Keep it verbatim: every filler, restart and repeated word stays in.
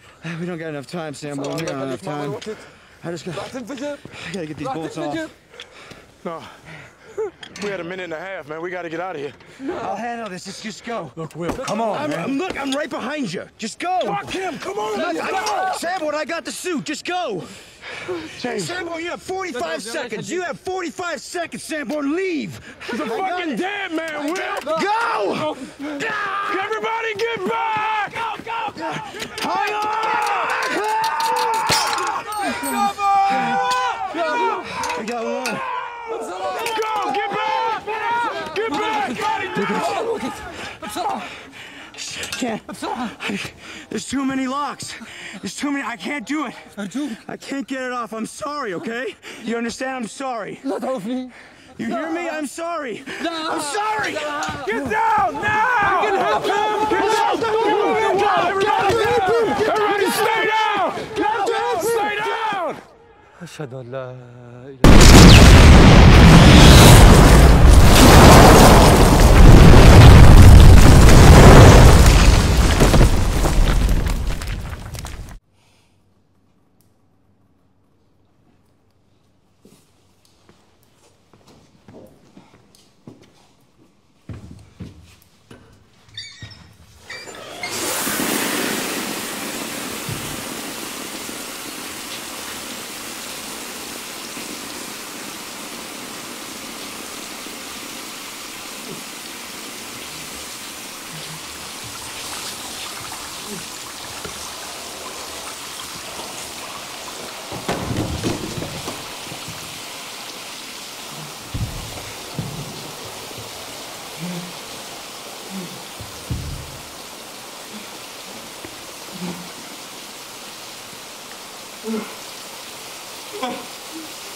We don't got enough time, Sanborn. We don't have enough time. I just got. I gotta get these bolts off. No. We had a minute and a half, man. We gotta get out of here. No. I'll handle this. Just, just go. Look, Will, come on, I'm, man. I'm, look, I'm right behind you. Just go. Fuck him. Come on, I, let's I, go. Sanborn, I got the suit. Just go. James. Sanborn, you have forty-five seconds. You have forty-five seconds, Sanborn. Leave. He's a fucking dead man, Will. Go. Go. Everybody get back. Go, go, go. Hang on. We got one. Go, get back! Get back! I can't. I, there's too many locks. There's too many. I can't do it. I can't get it off. I'm sorry, okay? You understand? I'm sorry. You hear me? I'm sorry. I'm sorry. Get down now! Get help him! Get down! Everybody, everybody stay down! Stay down! أشهد أن لا إله Oh.